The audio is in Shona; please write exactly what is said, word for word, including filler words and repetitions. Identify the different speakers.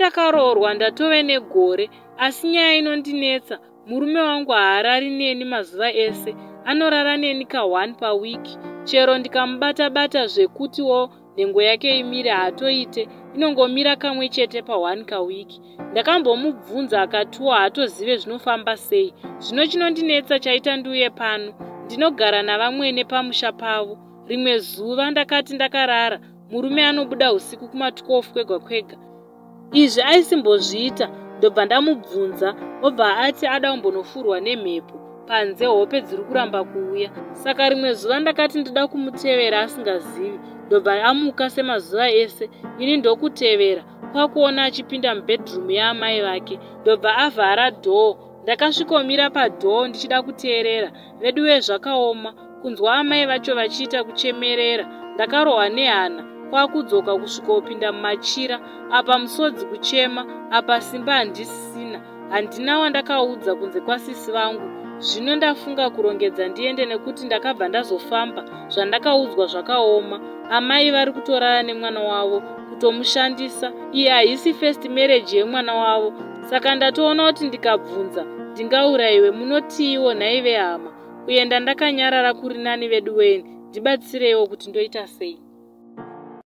Speaker 1: ndakaroorwa ndatove negore, asi nyaya inondinetsa, murume wangu haarari neni mazuva ese, anorara neni ka one pawiki. Chero ndikamubata-bata zvekutiwo nhengo yake imire haatoite, inongomira kamwe chete pa one kawiki. Ndakambomubvunza akatiwo haatozive zvinofamba sei. Zvino chinondinetsa chaita ndiuye pano, ndinogara navamwene pamusha pavo. Rimwe zuva ndakati ndakarara, murume anobuda usiku kuma twelve kwega kwega. Izvi aisimbozviita, ndobva ndamubvunza, obva ati ada kumbonofurwa nemhepo. Panze hope dziri kuramba kuuya. Saka rimwe zuva ndakati ndoda kumutevera asingazivi, ndobva amuka semazuva ese. Ini ndokutevera, kwakuona achipinda mubedroom yaamai vake, ndobva avhara dhoo. Ndakasvikomira padhoo ndichida kuteerera, veduwe zvakaoma, kunzwa amai vacho vachiita kuchemerera. Ndakarohwa nehana, kwakudzoka kusvikopinda mumachira, apa musodzi kuchema, apa simba handisina. Handina wandakaudza kunze kwasisi vangu. Zvino ndafunga kurongedza ndiende nekuti ndakabva ndazofamba zvandakaudzwa zvakaoma. Amai vari kutorara nemwana wavo, kutomushandisa. Iyi haisi first marriage yemwana wavo. Saka ndatoona kuti ndikabvunza ndingaurayiwe, munotiiwo nhaive hama. Kuenda ndakanyarara kuri nani vedu weni, ndibatsireiwo kuti ndoita sei.